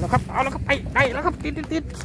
แล้วครับเอาแล้วครับไปได้แล้วครับติด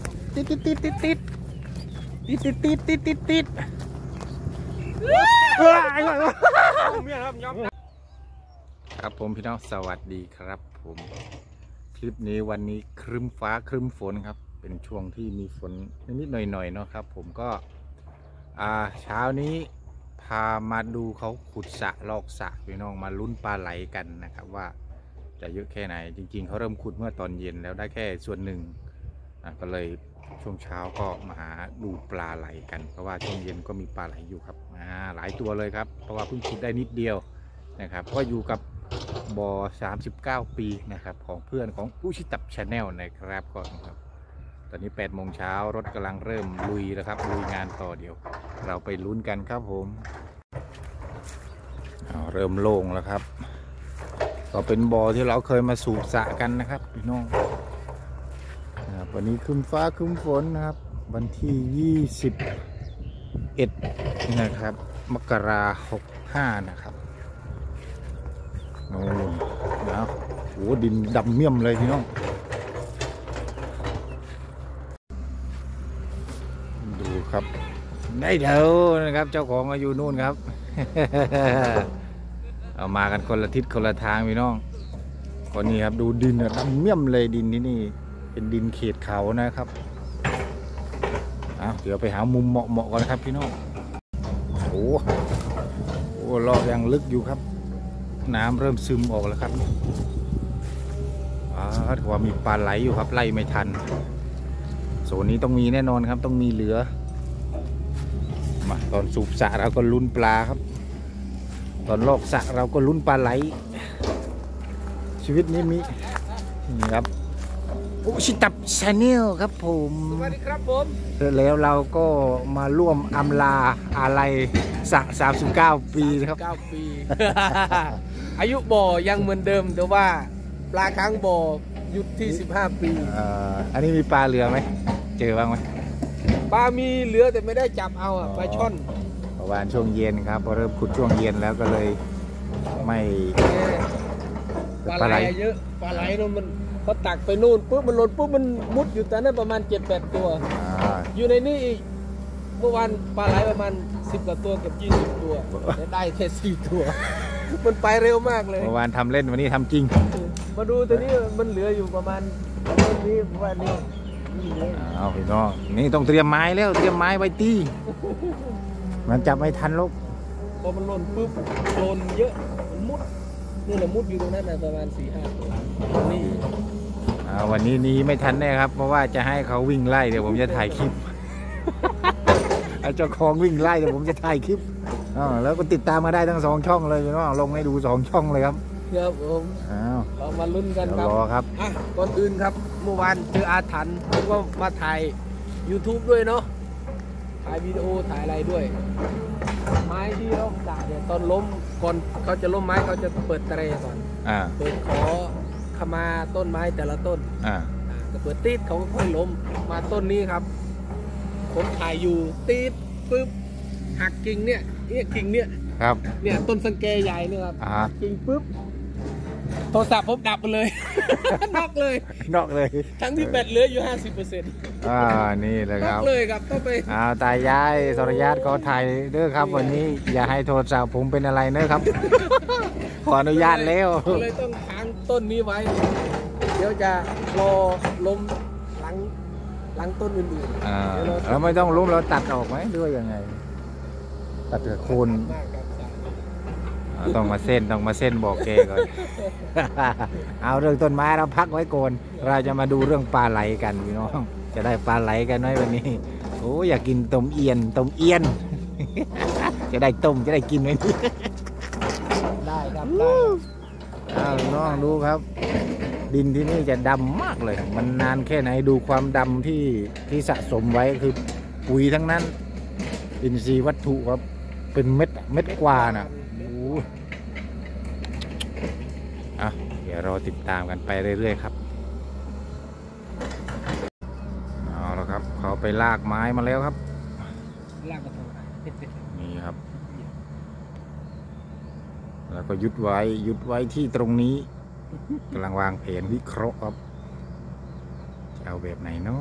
ครับผมพี่น้องสวัสดีครับผมคลิปนี้วันนี้ครึ้มฟ้าครึ้มฝนครับเป็นช่วงที่มีฝนนิดๆหน่อยๆเนาะครับผมก็เช้านี้พามาดูเขาขุดสระลอกสระพี่น้องมาลุ้นปลาไหลกันนะครับว่าจะเยอะแค่ไหนจริงๆเขาเริ่มขุดเมื่อตอนเย็นแล้วได้แค่ส่วนหนึ่งก็เลยช่วงเช้าก็มาหาดูปลาไหลกันเพราะว่าช่วงเย็นก็มีปลาไหลอยู่ครับหลายตัวเลยครับเพราะว่าเพิ่งขุดได้นิดเดียวนะครับก็อยู่กับบ่อ39 ปีนะครับของเพื่อนของผู้ชิตับชาแนลนะครับก่อนครับตอนนี้8 โมงเช้ารถกำลังเริ่มลุยแล้วครับลุยงานต่อเดียวเราไปลุ้นกันครับผมเริ่มโล่งแล้วครับก็เป็นบ่อที่เราเคยมาสูบสระกันนะครับพี่น้องวันนี้ครึ้มฟ้าครึ้มฝนนะครับวันที่21นะครับมกราคม65นะครับโอ้นะโหดินดำเมี่ยมเลยพี่น้องดูครับได้เดี๋ยวนะครับเจ้าของอยู่นู่นครับ เอามากันคนละทิศคนละทางพี่น้องคนนี้ครับดูดินดำเมี่ยมเลยดินที่นี่เป็นดินเขตเขานะครับเดี๋ยวไปหามุมเหมาะๆกันนะครับพี่น้องโอ้รอบยังลึกอยู่ครับน้ำเริ่มซึมออกแล้วครับถือว่ามีปลาไหลอยู่ครับไล่ไม่ทันโซนนี้ต้องมีแน่นอนครับต้องมีเหลือมาตอนสูบสระเราก็ลุ้นปลาครับตอนลอกสระเราก็ลุ้นปลาไหลชีวิตนี้มีนี่ครับอุชิตับชาแนลครับผมสวัสดีครับผมแล้วเราก็มาร่วมอำลาอะไรสระ39 ปีครับ 9 ปี อายุบ่อยังเหมือนเดิมแต่ว่าปลาค้างบ่อหยุดที่15 ปีอันนี้มีปลาเหลือไหมเจอบ้างไหมปลามีเหลือแต่ไม่ได้จับเอาปลาช่อนประมาณช่วงเย็นครับพอเริ่มขุดช่วงเย็นแล้วก็เลยไม่ปลาไหลเยอะปลาไหลนู่นมันพอตักไปนู่นปุ๊บมันหล่นปุ๊บมันมุดอยู่แต่นั้นประมาณ 7-8 ตัวอยู่ในนี้อีกเมื่อวานปลาไหลประมาณ10 กว่าตัวกับ20 ตัวได้แค่4 ตัวมันไปเร็วมากเลยเมื่อวานทำเล่นวันนี้ทำจริงมาดูตัวนี้มันเหลืออยู่ประมาณนี้วันนี้เอาพี่น้องนี่ต้องเตรียมไม้แล้วเตรียมไม้ไว้ตีมันจับไม่ทันลูกพอมันหล่นปุ๊บโดนเยอะมันมุดนี่แหละมุดอยู่ตรงนั้นนะประมาณ 4-5 ตัวนี่วันนี้นี้ไม่ทันแน่ครับเพราะว่าจะให้เขาวิ่งไล่เดี๋ยวผมจะถ่ายคลิปเจ้าของวิ่งไล่เดี๋ยวผมจะถ่ายคลิปแล้วก็ติดตามมาได้ทั้ง2 ช่องเลยพี่น้องลงให้ดู2 ช่องเลยครับครับผมเรามาลุ้นกันครับรอครับก่อนอื่นครับเมื่อวานเจออาถรรพ์ผมก็มาถ่าย YouTube ด้วยเนาะถ่ายวิดีโอถ่ายอะไรด้วยไม้ที่เราด่าเนี่ยตอนล้มก่อนเขาจะล้มไม้เขาจะเปิดเตะก่อนเปิดขอขมาต้นไม้แต่ละต้นก็เปิดตีดเขาก็ค่อยล้มมาต้นนี้ครับผมถ่ายอยู่ตีดปึ๊บหักกิ่งเนี่ยกิ่งเนี่ยครับเนี่ยต้นสังเกใหญ่เนี่ยครับกิ่งปุ๊บโทรศัพท์ผมดับไปเลย นอกเลยทั้งที่แบตเหลืออยู่ 50% นี่เลยครับเลยครับต้องไปตายายสรญาติก็ถ่ายเด้อครับวันนี้อย่าให้โทรศัพท์ผมเป็นอะไรเด้อครับ ขออนุญาตแล้วเลยต้องค้างต้นนี้ไว้เดี๋ยวจะรอล้มหลังต้นอื่นๆเราไม่ต้องล้มเราตัดออกไหมด้วยยังไงตัดกับโคนต้องมาเส้นบอกแกก่อน เอาเรื่องต้นไม้เราพักไว้ก่อนเราจะมาดูเรื่องปลาไหลกันพี่น้องจะได้ปลาไหลกันไหมวันนี้โอ้อยากกินต้มเอียน จะได้ต้มจะได้กินไหมได้ครับได้น้องดูครับดินที่นี่จะดำมากเลยมันนานแค่ไหนดูความดำที่สะสมไว้คือปุ๋ยทั้งนั้นอินทรีย์วัตถุครับเป็นเม็ดกว่านะเดี๋ยวเราติดตามกันไปเรื่อยๆครับเอาละครับเขาไปลากไม้มาแล้วครับนี่ครับแล้วก็ยุดไว้ที่ตรงนี้กำลังวางแผนวิเคราะห์ครับเอาแบบไหนเนาะ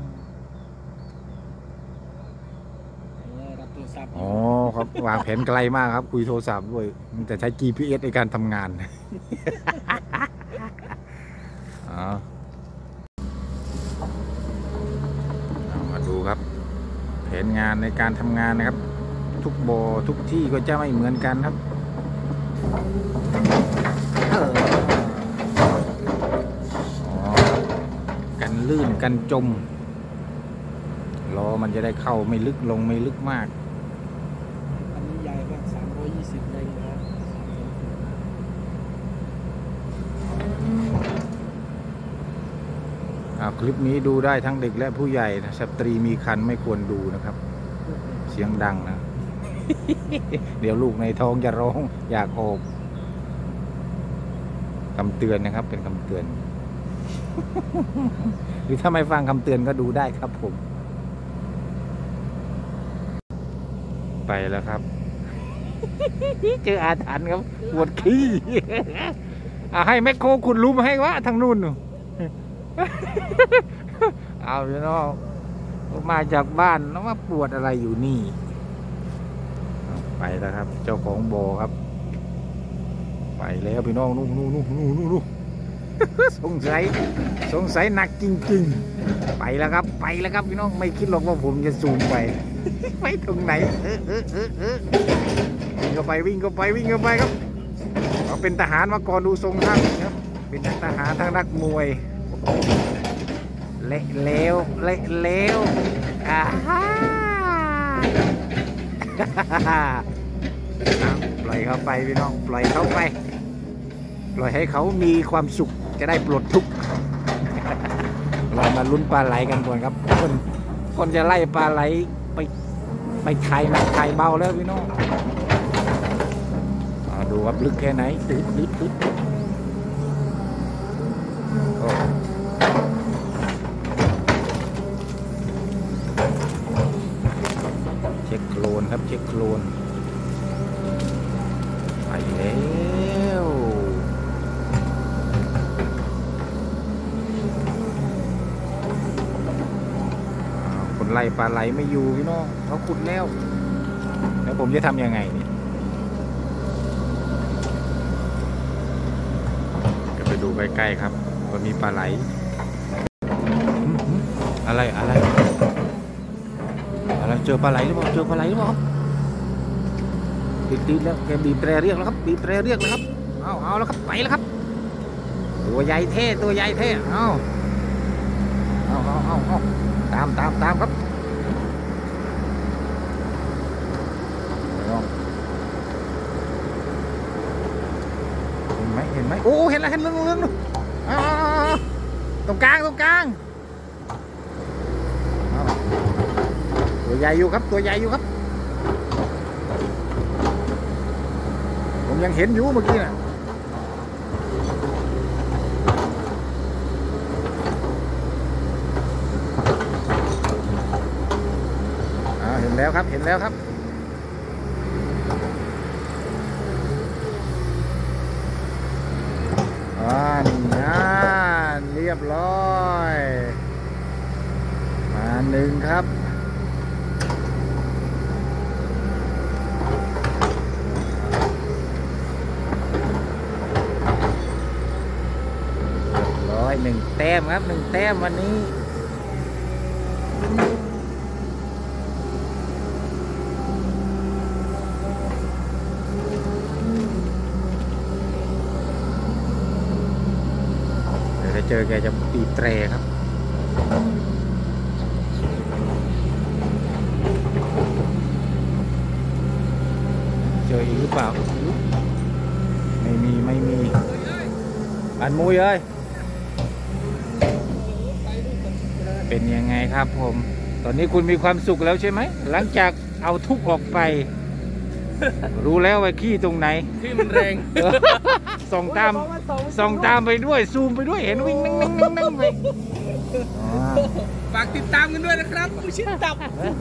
รับโทรศัพท์อ๋อครับวางแผนไกลมากครับคุยโทรศัพท์ด้วยแต่ใช้ GPS ในการทำงาน อ๋อเอามาดูครับแผนงานในการทำงานนะครับ ทุกบ่อทุกที่ก็จะไม่เหมือนกันครับอ๋อกันลื่นกันจมล้อมันจะได้เข้าไม่ลึกลงไม่ลึกมากอันนี้ใหญ่มาก320แรงนะครับคลิปนี้ดูได้ทั้งเด็กและผู้ใหญ่นะสตรีมีคันไม่ควรดูนะครับ เสียงดังนะ เดี๋ยวลูกในท้องจะร้องอยากออกคำเตือนนะครับเป็นคำเตือน หรือถ้าไม่ฟังคำเตือนก็ดูได้ครับผม ไปแล้วครับ เจออาถรรพ์ครับปวดขี้ ให้แมคโครขุดหลุมให้วะทางนู่น เอาพี่น้องมาจากบ้านแล้วมาปวดอะไรอยู่นี่ไปแล้วครับ เจ้าของบ่อครับ ไปแล้วพี่น้องนู่น สงสัยหนักจริงๆไปแล้วครับพี่น้องไม่คิดหรอกว่าผมจะซูมไป ไปตรงไหนวิ่งเข้าไปครับเขาเป็นทหารมาก่อนดูทรงท่านครับเป็นทั้งทหารทั้งนักมวยเละแล้วอ่าฮ่า ปล่อยเขาไปพี่น้องปล่อยเขาไปปล่อยให้เขามีความสุขจะได้ปลดทุกข์ เรามาลุ้นปลาไหลกันก่อนครับคนจะไล่ปลาไหลไปไข่หนักไข่เบาแล้วพี่น้องดูครับลึกแค่ไหนตึ๊ดเช็คโคลนครับเช็คโคลนไปแล้วคนไล่ปลาไหลไม่อยู่พี่น้องเขาขุดแล้วผมจะทำยังไงนี่ก็ไปดูใกล้ๆครับว่ามีปลาไหลอะไรเจอปลาไหลหรือเปล่าครับติดแล้วแกบีบแตรเรียกแล้วครับเอาแล้วครับไปแล้วครับตัวใหญ่เท่เอาตามครับเห็นไหมโอ้เห็นแล้วเรื่องตรงกลางตัวใหญ่อยู่ครับผมยังเห็นอยู่เมื่อกี้น่ะเห็นแล้วครับนี่เรียบร้อยมาหนึ่งครับ1 แต้มครับ1 แต้มวันนี้เดี๋ยวถ้าเจอแกจะตีแตรครับเจออีกหรือเปล่าไม่มีอันมุยเอ้ยเป็นยังไงครับผมตอนนี้คุณมีความสุขแล้วใช่ไหมหลังจากเอาทุกข์ออกไป รู้แล้วว่าขี้ตรงไหนที่มันแรงส่องตามไปด้วยซูมไปด้วยเห็นวิ่งนั่งไปฝากติดตามกันด้วยนะครับผู้ชิดตับ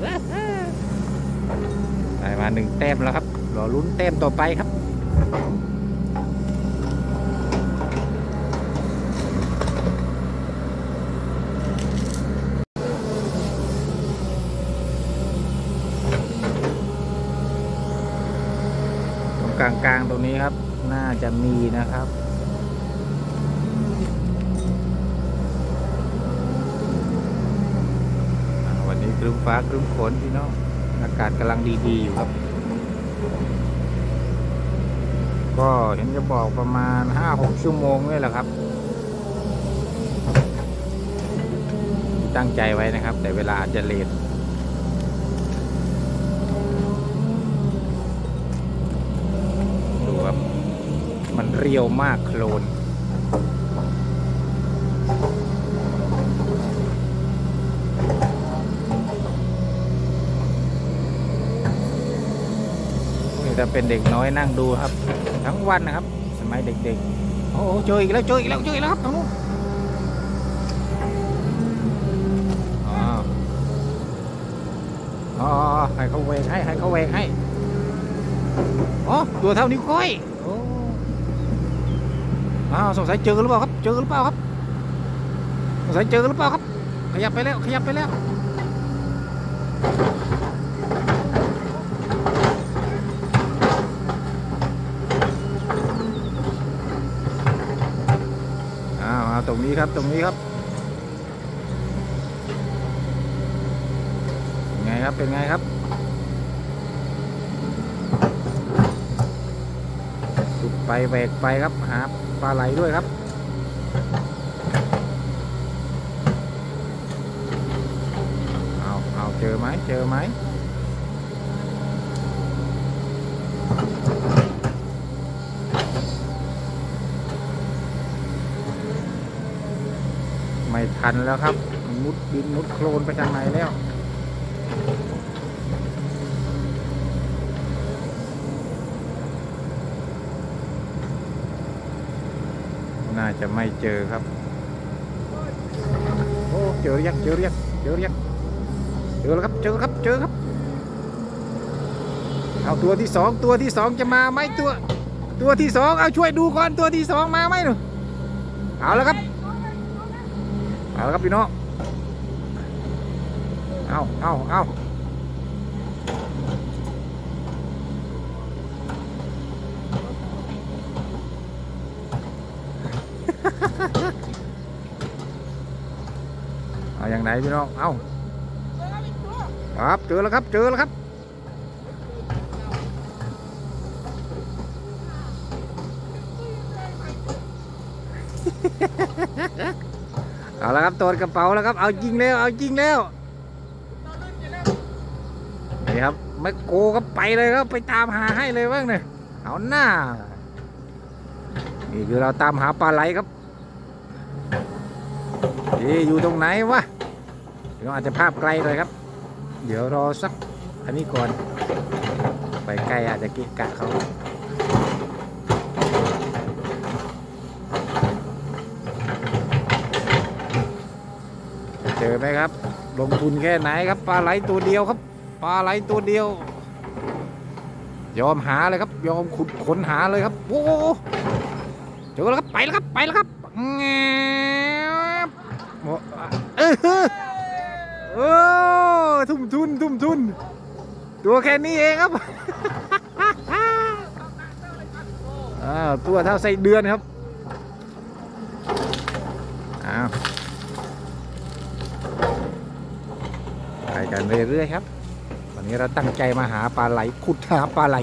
ได้มา1 แต้มแล้วครับรอลุ้นแต้มต่อไปครับกลางๆตรงนี้ครับน่าจะมีนะครับวันนี้ครึ้มฟ้าครึ้มฝนพี่น้องอากาศกำลังดีๆอยู่ครับก็เห็นจะบอกประมาณ 5-6 ชั่วโมงนี่แหละครับตั้งใจไว้นะครับแต่เวลาอาจจะเลทดูครับมันเรียวมากโคลนถ้าเป็นเด็กน้อยนั่งดูครับทั้งวันนะครับสมัยเด็กๆโอ้เจออีกแล้วครับตรงนู้นอ๋อให้เขาเวกให้อ๋อตัวเท่านิ้วก้อยโอ้สงสัยเจอหรือเปล่าครับสงสัยเจอหรือเปล่าครับขยับไปแล้วตรงนี้ครับเป็นไงครับสุดไปแหวกไปครับหาปลาไหลด้วยครับเอาเจอไหมไม่ทันแล้วครับมุดดินมุดโคลนไปทางไหนแล้วน่าจะไม่เจอครับโอ้เจอแล้วครับเอาตัวที่สองจะมาไหมตัวที่สองเอาช่วยดูก่อนตัวที่สองมาไหมหนูเอาแล้วครับพี่น้องเอาอย่างไหนพี่น้องเอาครับเจอแล้วครับเอาละครับตัวกระเป๋าแล้วครับเอาจริงแล้วนี่ครับแมคโครก็ไปเลยครับไปตามหาให้เลยบ้างเนี่ยเอาหน้านี่คือเราตามหาปลาไหลครับอยู่ตรงไหนวะเราอาจจะภาพไกลเลยครับเดี๋ยวรอสักอันนี้ก่อนไปใกล้อาจจะเกะกะเขาเจอไหมครับลงทุนแค่ไหนครับปลาไหลตัวเดียวครับยอมหาเลยครับยอมขุดค้นหาเลยครับโอ้เจอแล้วครับไปแล้วครับโอ้ทุ่มทุนตัวแค่นี้เองครับ ตัวเท่าไส้เดือนครับไปกันเรื่อยๆครับวันนี้เราตั้งใจมาหาปลาไหลขุดหาปลาไหล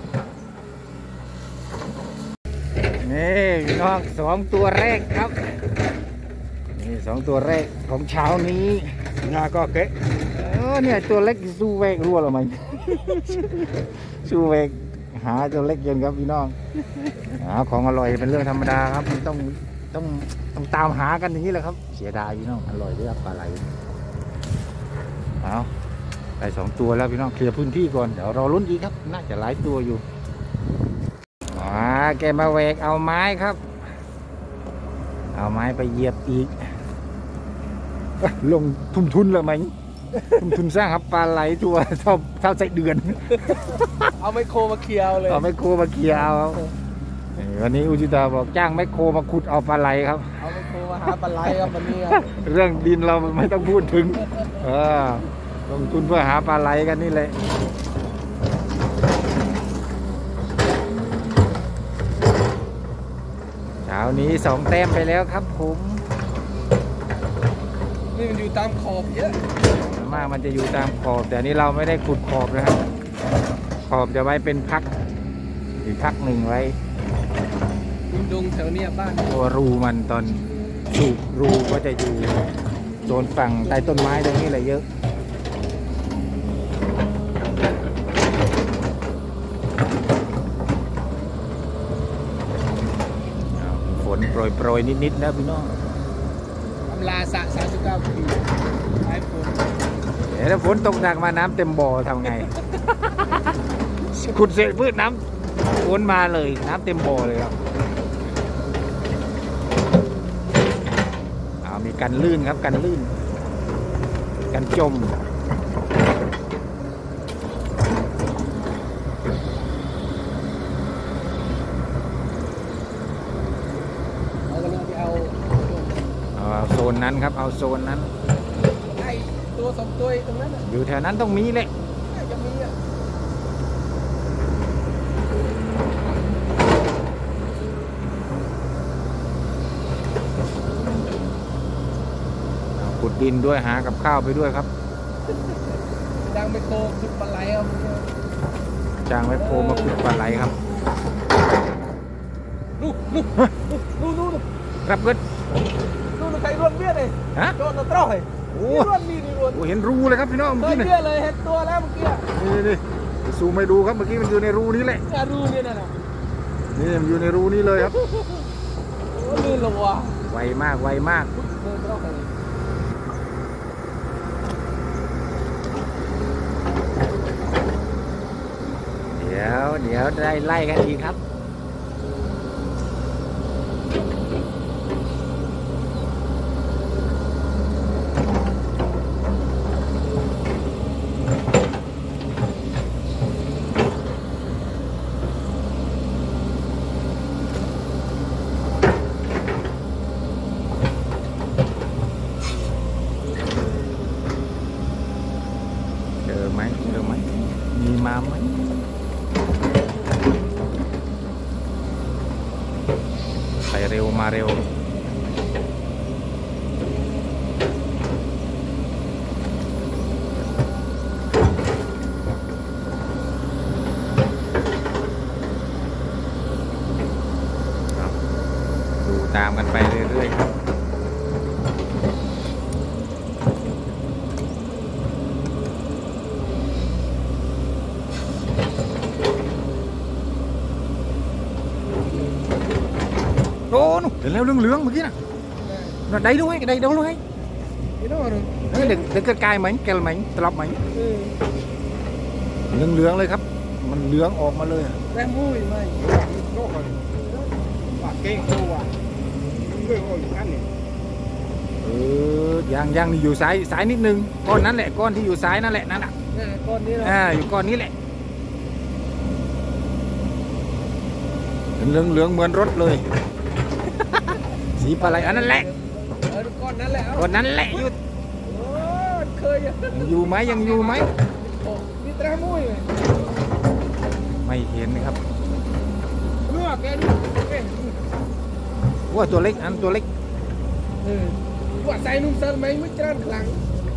นี่พี่น้อง2 ตัวแรกครับนี่2 ตัวแรกของเช้านี้งาก็เก๊ะเนี่ยตัวเล็กสู้เวกรั่วหรือไม่สู้เวกหาตัวเล็กเย็นครับพี่น้องหาของอร่อยเป็นเรื่องธรรมดาครับต้องตามหากันอย่างนี้แหละครับเสียดายพี่น้องอร่อยด้วยครับปลาไหลเอาได้2 ตัวแล้วพี่น้องเคลียร์พื้นที่ก่อนเดี๋ยวเราลุ้นอีกครับน่าจะหลายตัวอยู่แกมาแหวกเอาไม้ครับเอาไม้ไปเหยียบอีกลงทุ่มทุนเลยมั้ยทุ่มทุนสร้างครับปลาไหลตัวเท่าไส้เดือนเอาไมโครมาเคลียร์เลยเอาไมโครมาเคลียร์เอาวันนี้อุจิตาบอกจ้างไมโครมาขุดเอาปลาไหลครับเอาไมโครมาหาปลาไหลครับวันนี้เรื่องดินเราไม่ต้องพูดถึงลงทุนเพื่อหาปลาไหลกันนี่เลยวนี้2 แต้มไปแล้วครับผมนี่มันอยู่ตามขอบเยอะส่วนมากมันจะอยู่ตามขอบแต่อันนี้เราไม่ได้ขุดขอบนะครับขอบจะไว้เป็นพักอีกพักหนึ่งไว้ดงแถวเนี้ยบ้านตัวรูมันตอนสูบรูก็จะอยู่โซนฝั่งใต้ต้นไม้ตรงนี้แหละเยอะฝนโปรยนิดๆนะพี่น้องอำลาสะ39 ปีไอ้ฝนเดี๋ยวถ้าฝนตกหนักมาน้ำเต็มบ่อทำไง ขุดเสร็จพืชน้ำฝนมาเลยน้ำเต็มบ่อเลยครับมีกันลื่นครับกันลื่นกันจมเรากำลังไปเอาเอาโซนนั้นครับเอาโซนนั้นไอ้ตัว2 ตัวตรงนั้นอยู่แถวนั้นต้องมีเลยจะมีอ่ะขุดดินด้วยหากับข้าวไปด้วยครับดังไปโคขุดปลาไหลครับจ้างไว้โคมาขุดปลาไหลครับนู่นครับเกิดใครรวนเบี้ยเลยฮะโดนตะตร้อยโอ้รวนนี่รวนโหเห็นรูเลยครับพี่น้องเมื่อกี้เบี้ยเลยเห็นตัวแล้วเมื่อกี้นี่ซูมให้ดูครับเมื่อกี้มันอยู่ในรูนี้แหละจะรูเนี่ยนะนี่มันอยู่ในรูนี้เลยครับโอ้ลื่นลงว่ะไวมากไวมากเดินตร้อยเดี๋ยวได้ไล่กันอีกครับเจอไหมมีมาไหมไปเร็วมาเร็วดูตามกันไปเรื่อยๆครับโอ้นู่นเห็นแล้วเหลืองๆเมื่อกี้น่ะđầy luôn ấy đầy đâu luôn ấy cái đó rồi đừng cái cài mảnh kèo mảnh tập mảnh เหลืองๆเลยครับมันเหลืองออกมาเลยแม่มุ้ยไม่โลกเลยปากเก่งตัวเรื่องอะไรกันเนี่ยยังอยู่ซ้ายนิดนึงก้อนนั้นแหละก้อนที่อยู่ซ้ายนั่นแหละนั่นแหละก้อนนี้นะอยู่ก้อนนี้แหละเหลืองเหมือนรถเลย สีปลาไหลอันนั้นแหละก้อนนั้นแหละก้อนนั้นแหละอยู่เคยยังอยู่ไหมมีตรามุ้ยไม่เห็นนะครับเมื่อแกดูว่าตัวเล็กอันตัวเล็กว่าใส่นุ่มเซอร์ไหมไม่จ้านคลัง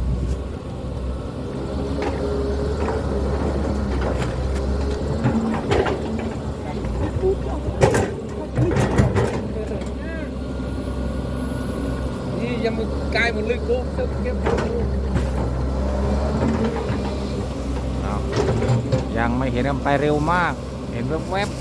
นี่ยังมึงกายมันลึกกูเก็บยังไม่เห็นมันไปเร็วมากเห็นแวบ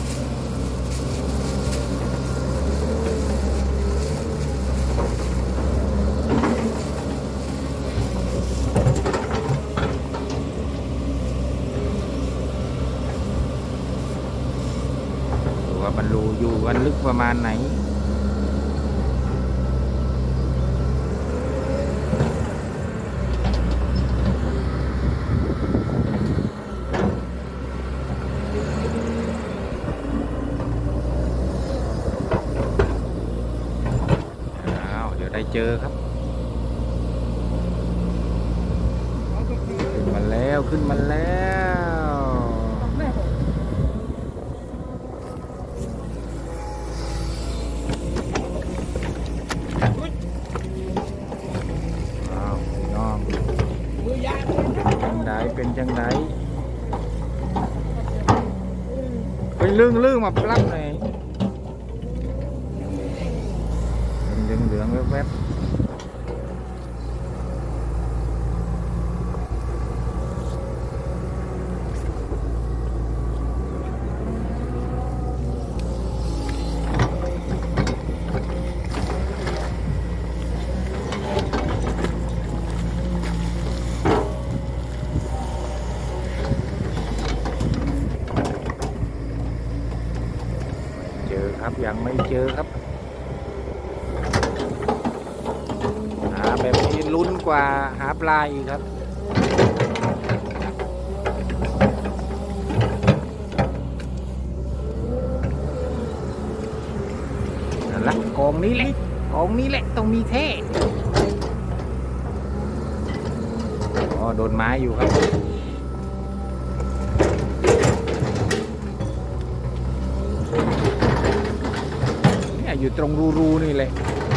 ว่ามันรูอยู่กันลึกประมาณไหนเดี๋ยวได้เจอครับขึ้นมาแล้วเป็นจังไดไปลึงมาปลั๊บหน่อยเหลืองแวบครับยังไม่เจอครับหาแบบนี้ลุ้นกว่าหาปลาอีกครับนั่นละกองนี้แหละต้องมีแท้อ๋อโดนไม้อยู่ครับอยู่ตรงรูนี่เลย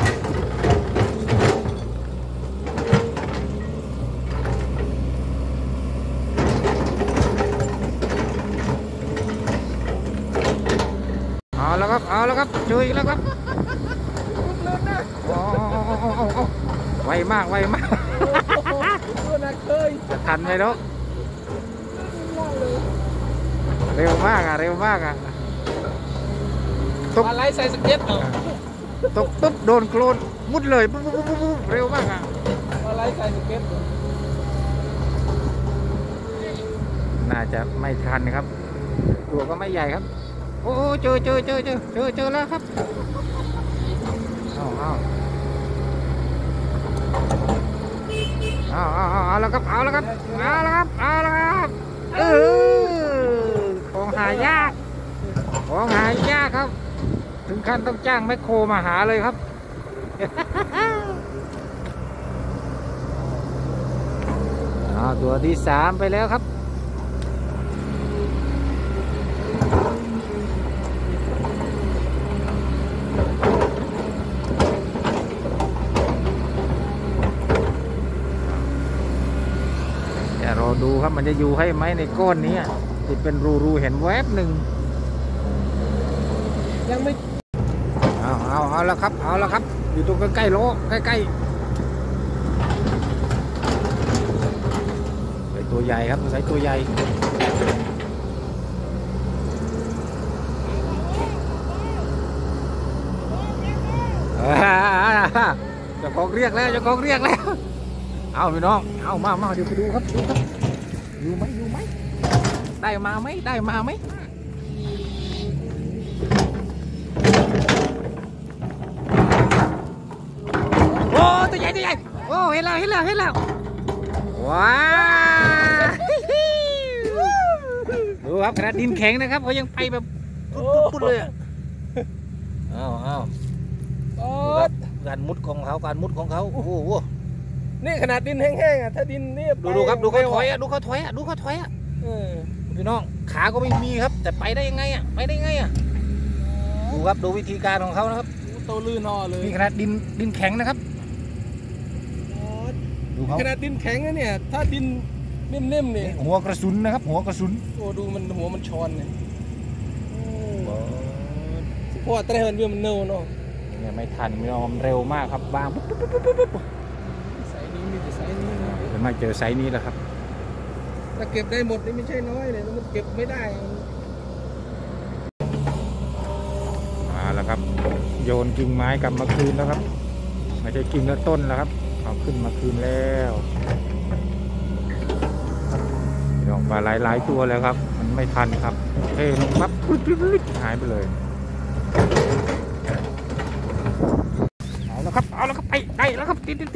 เอาแล้วครับเจออีกแล้วครับไวมากจะทันไหมเนาะเร็วมากอ่ะปลาไหลใส่สเก็ตตกปุ๊บโดนโคลนมุดเลยปุ๊บเร็วมากอ่ะปลาไหลใส่สเก็ตน่าจะไม่ทันครับตัวก็ไม่ใหญ่ครับโอ้เจอแล้วครับเอาแล้วครับของหายากครับถึงขั้นต้องจ้างแมคโครมาหาเลยครับ ตัวที่3ไปแล้วครับจะรอดูครับมันจะอยู่ให้ไหมในก้อนนี้ที่เป็นรูเห็นแวบหนึ่งยังไม่เอาแล้วครับอยู่ตรงใกล้ๆโลใกล้ใส่ตัวใหญ่ครับใส่ตัวใหญ่เจ้าของเรียกแล้วเอาพี่น้องเอามาเดี๋ยวไปดูครับอยู่ไหมได้มาไหมโอ้ตัวใหญ่โอ้เห็นแล้วว้าดูครับขนาดดินแข็งนะครับเขายังไปแบบปุ๊ดเลยเอาการมุดของเขาโอ้โหนี่ขนาดดินแห้งๆถ้าดินนี่ดูครับดูเขาถอยพี่น้องขาก็ไม่มีครับแต่ไปได้ยังไงดูครับดูวิธีการของเขานะครับโตลื่นนอเลยนี่ขนาดดินแข็งนะครับดูขนาดดินแข็งนะเนี่ยถ้าดินนิ่มๆนี่หัวกระสุนนะครับโอ้ดูมันหัวมันชอนเนี่ยเพราะว่าแต่เหินเบี้ยมันเน่าเนาะเนี่ยไม่ทันไม่ยอมเร็วมากครับบางไซส์นี้มีแต่ไซส์นี้นะเดี๋ยวมาเจอไซส์นี้แล้วครับถ้าเก็บได้หมดนี่ไม่ใช่น้อยเลยมันเก็บไม่ได้มาแล้วครับโยนกิ่งไม้กลับมาคืนแล้วครับไม่ใช่กิ่งแล้วต้นแล้วครับเอาขึ้นมาคืนแล้วดอกปลาหลายตัวแล้วครับมันไม่ทันครับเฮ้ลงปั๊บหายไปเลยเอาแล้วครับไปได้แล้วครับติด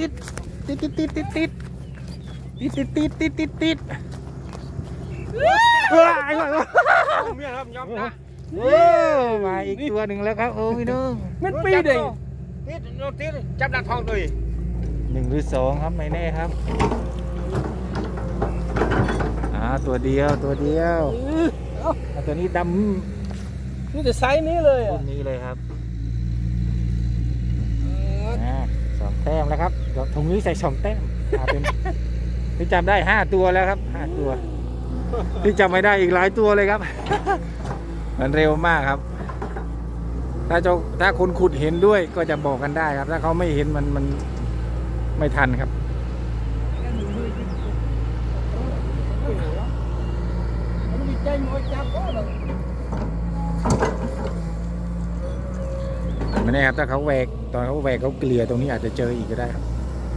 มาอีกตัวหนึ่งแล้วครับโอ้พี่น้องมันปีเดียวจับดักทองเลย1 หรือ 2ครับไม่แน่ครับตัวเดียวตัวนี้ดำนี่จะไซส์นี้เลยตัวนี้เลยครับ2 แต้มแล้วครับถุงนี้ใส่2 แต้มเป็นพี่จำได้5 ตัวแล้วครับ5 ตัวพี่จำไม่ได้อีกหลายตัวเลยครับ มันเร็วมากครับ ถ้าคนขุดเห็นด้วยก็จะบอกกันได้ครับ ถ้าเขาไม่เห็นมันไม่ทันครับไม่แน่ครับถ้าเขาแหวกตอนเขาแหวกเขาเกลี่ยตรงนี้อาจจะเจออีกก็ได้ครับ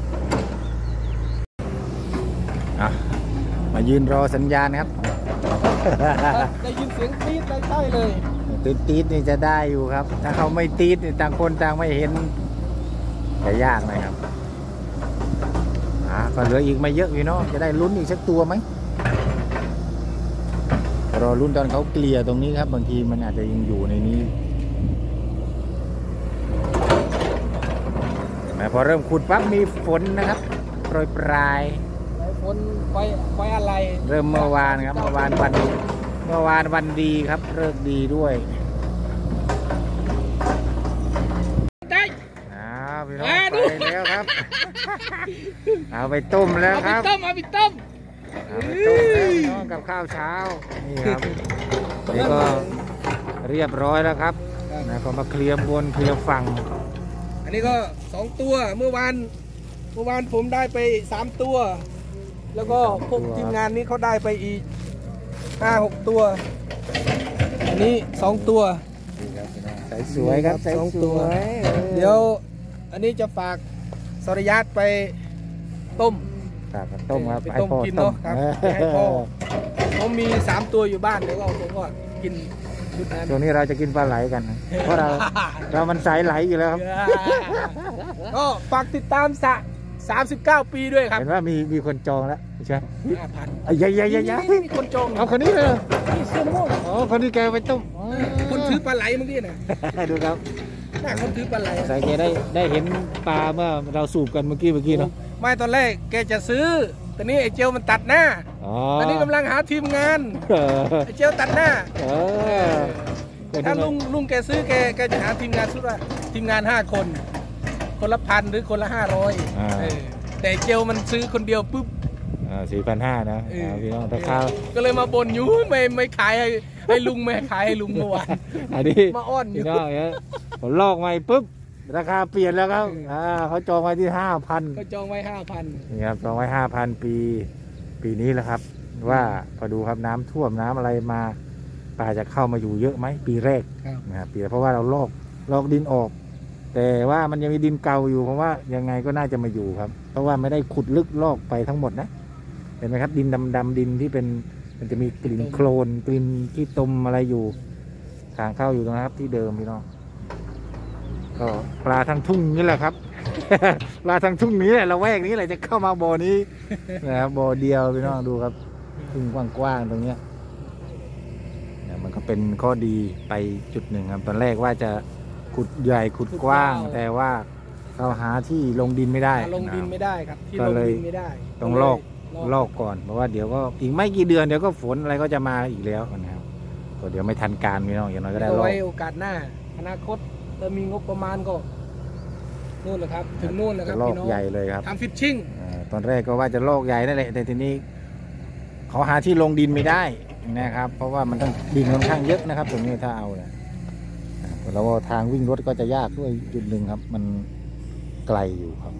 มายืนรอสัญญาณครับได้ยินเสียงตี๊ดใต้เลยตีดนี่จะได้อยู่ครับถ้าเขาไม่ตีดต่างคนต่างไม่เห็นจะยากหน่อยครับก็เหลืออีกไม่เยอะพี่น้องจะได้ลุ้นอีกสักตัวไหมรอลุ้นตอนเขาเกลี่ยตรงนี้ครับบางทีมันอาจจะยังอยู่ในนี้แต่พอเริ่มขุดปั๊บมีฝนนะครับโปรยปลายฝนไว้อะไรเริ่มเมื่อวานครับเมื่อวานวันดีครับเลิกดีด้วยได้พี่น้องไปแล้วครับเอาไปต้มแล้วครับเอาไปต้มแล้วพี่น้องกับข้าวเช้านี่ครับนี่ก็เรียบร้อยแล้วครับนะก็มาเคลียร์บนเคลียร์ฝั่งอันนี้ก็2 ตัวเมื่อวานผมได้ไป3 ตัวแล้วก็พวกทีมงานนี้เขาได้ไปอีก5-6 ตัวอันนี้2 ตัวใส่สวยครับ2 ตัวเดี๋ยวอันนี้จะฝากสรยัตไปต้มครับไปต้มกินเนาะครับให้พ่อผมมี3 ตัวอยู่บ้านเดี๋ยวผมก็กินช่วงนี้เราจะกินปลาไหลกันเพราะเรามันสายไหลอยู่แล้วครับก็ฝากติดตาม39 ปีด้วยครับเห็นว่ามีคนจองแล้วใช่ 5,000 ยัยมีคนจองเอาคนนี้เลยนี่เสื้อม่วงคนนี้แกไปต้มคนถือปลาไหลเมื่อกี้น่ะดูครับคนถือปลาไหลใส่แกได้เห็นปลาเมื่อเราสูบกันเมื่อกี้เนาะไม่ตอนแรกแกจะซื้อตอนนี้ไอ้เจลมันตัดหน้าตอนนี้กำลังหาทีมงานไอ้เจลตัดหน้าถ้าลุงแกซื้อแกจะหาทีมงานสุดว่าทีมงาน5 คนคนละ1,000หรือคนละ500แต่เจลมันซื้อคนเดียวปุ๊บ 4,500นะพี่น้องราคาก็เลยมาบ่นอยู่ไม่ขายให้ลุงไม่ขายให้ลุงเมื่อวานอันนี้มาอ้อนพี่น้องเนี่ยผมลอกใหม่ปุ๊บราคาเปลี่ยนแล้วครับเขาจองไว้ที่ 5,000 เขาจองไว้ 5,000 นี่ครับจองไว้ 5,000 ปีนี้แหละครับว่าพอดูครับน้ำท่วมน้ำอะไรมาปลาจะเข้ามาอยู่เยอะไหมปีแรกนะครับปีเพราะว่าเราลอกดินออกแต่ว่ามันยังมีดินเก่าอยู่เพราะว่ายังไงก็น่าจะมาอยู่ครับเพราะว่าไม่ได้ขุดลึกลอกไปทั้งหมดนะเห็นไหมครับดินดำดินที่เป็นมันจะมีกลิ่นโคลนกลิ่นขี้ตมอะไรอยู่ทางเข้าอยู่ตรงนั้นครับที่เดิมพี่น้องก็ปลาทางทุ่งนี่แหละครับปลาทางทุ่งนี้แหละเราแวกนี้แหละจะเข้ามาบ่อนี้นะครับบ่อเดียวพี่น้องดูครับทุ่งกว้างๆตรงเนี้ยมันก็เป็นข้อดีไปจุดหนึ่งครับตอนแรกว่าจะขุดใหญ่ขุดกว้างแต่ว่าเราหาที่ลงดินไม่ได้ลงดินไม่ได้ครับที่ลงดินไม่ได้ต้องลอกก่อนเพราะว่าเดี๋ยวก็อีกไม่กี่เดือนเดี๋ยวก็ฝนอะไรก็จะมาอีกแล้วนะครับก็เดี๋ยวไม่ทันการพี่น้องอย่างน้อยก็ได้ลอกไว้โอกาสหน้าอนาคตเรามีงบประมาณก็นู่นแหละครับถึงนู่นแล้วครับลอกใหญ่เลยครับทำฟิชชิ่งตอนแรกก็ว่าจะลอกใหญ่นั่นแหละแต่ทีนี้เขาหาที่ลงดินไม่ได้นะครับเพราะว่ามันต้องดินค่อนข้างเยอะนะครับตรงนี้ถ้าเอาเนี่ยแล้วทางวิ่งรถก็จะยากด้วยจุดหนึ่งครับมันไกลอยู่ครับ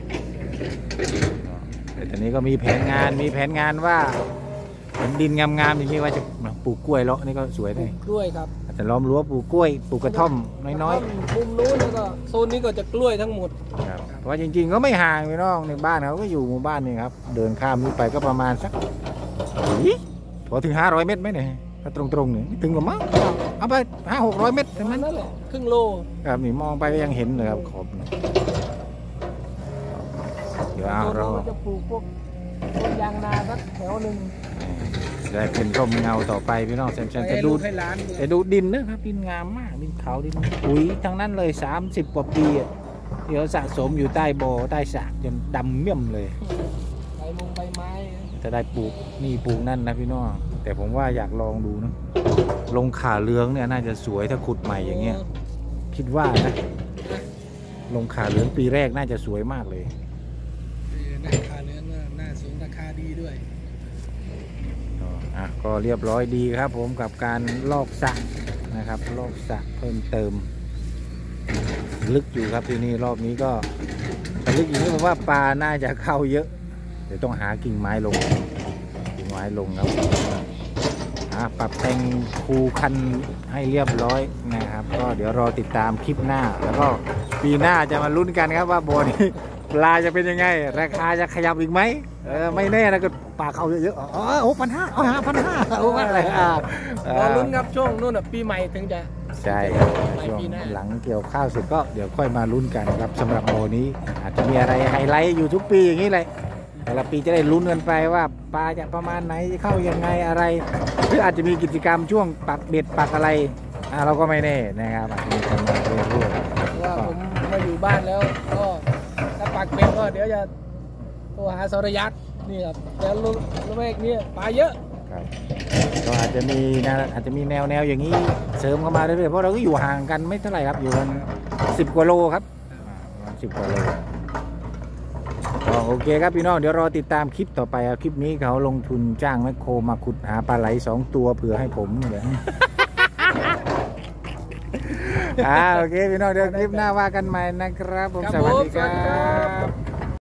แต่ตอนนี้ก็มีแผนงานว่าเห็นดินงามๆอย่างนี้ว่าจะปลูกกล้วยเลาะนี่ก็สวยเลยกล้วยครับอาจจะล้อมรั้วปลูกกล้วยปลูกกระท่อมน้อยๆมุมนู้นแล้วก็โซนนี้ก็จะกล้วยทั้งหมดครับเพราะจริงๆก็ไม่ห่างพี่น้องในบ้านเขาก็อยู่หมู่บ้านนี่ครับเดินข้ามนี้ไปก็ประมาณสักพอถึง500 เมตรไหมเนี่ยถ้าตรงๆเนี่ยถึงหรือมั้งเอาไป500-600 เมตรใช่ไหมนั่นแหละครึ่งโลครับนี่มองไปก็ยังเห็นเลยครับขอบเดี๋ยวเราจะปลูกพวกยางนาสักแถวหนึ่งได้เป็นร่มเงาต่อไปพี่น้องแซมจะดูดินนะครับดินงามมากดินเขาดินปุ๋ยทั้งนั้นเลย30 กว่าปีเดี๋ยวสะสมอยู่ใต้บ่อใต้สระจนดำเมี่ยมเลยใบไม้จะได้ปลูกนี่ปลูกนั่นนะพี่น้องแต่ผมว่าอยากลองดูนะลงขาเลื้องเนี่ยน่าจะสวยถ้าขุดใหม่อย่างเงี้ยคิดว่านะลงขาเลื้องปีแรกน่าจะสวยมากเลยขาเลื้องหน้าสูงราคาดีด้วยก็เรียบร้อยดีครับผมกับการลอกสระนะครับลอกสระเพิ่มเติมลึกอยู่ครับที่นี่รอบนี้ก็แต่ลึกอย่างนี้ผมว่าปลาน่าจะเข้าเยอะเดี๋ยวต้องหากิ่งไม้ลงครับปรับแต่งคูคันให้เรียบร้อยนะครับก็เดี๋ยวรอติดตามคลิปหน้าแล้วก็ปีหน้าจะมาลุ้นกันครับว่าโบนี้ปลาจะเป็นยังไงราคาจะขยับอีกไหมไม่แน่นะก็ปลาเข้าเยอะๆโอ้1,500เอาหา1,500โอ้อะไรรอลุ้นครับช่วงนู้นปีใหม่ถึงจะใช่ช่วงหลังเกี่ยวข้าวเสร็จก็เดี๋ยวค่อยมาลุ้นกันครับสำหรับโบนี้อาจจะมีอะไรไฮไลท์อยู่ทุกปีอย่างนี้เลยแต่ละปีจะได้ลุ้นกันไปว่าปลาจะประมาณไหนจะเข้ายังไงอะไรหรืออาจจะมีกิจกรรมช่วงปักเบ็ดปักอะไรเราก็ไม่แน่นะครับอาจจะมีกันมาเรื่อยๆว่าผมมาอยู่บ้านแล้วก็ถ้าปักเบ็ดก็เดี๋ยวจะโทรหาสรยัตนี่ครับแล้วรู้ไหมนี่ปลาเยอะครับก็อาจจะมีแนวอย่างนี้เสริมเข้ามาเรื่อยๆเพราะเราก็อยู่ห่างกันไม่เท่าไหร่ครับอยู่กัน10 กว่าโลครับ10 กว่าโลโอเคครับพี่น้องเดี๋ยวรอติดตามคลิปต่อไปคลิปนี้เขาลงทุนจ้างแมคโครมาขุดหาปลาไหล2 ตัวเผื่อให้ผมเลยโอเคพี่น้องเดี๋ยวคลิปหน้าว่ากันใหม่นะครับผมสวัสดีครับ